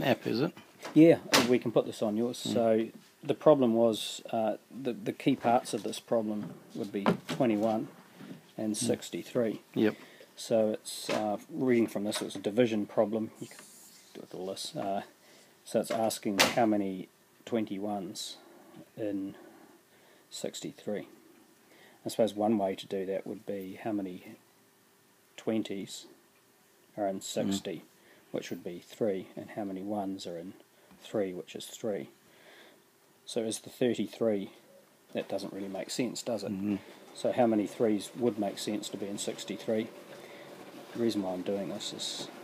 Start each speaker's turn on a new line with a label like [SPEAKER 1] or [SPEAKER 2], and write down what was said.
[SPEAKER 1] app, is it?
[SPEAKER 2] Yeah, we can put this on yours. So the problem was, the key parts of this problem would be 21 and 63.
[SPEAKER 1] Yep.
[SPEAKER 2] So it's, reading from this, it's a division problem. You can do it with all this. So it's asking how many 21s in 63. I suppose one way to do that would be how many 20s are in 60, which would be 3, and how many 1s are in 3, which is 3. So is the 33, that doesn't really make sense, does it? So how many 3s would make sense to be in 63? The reason why I'm doing this is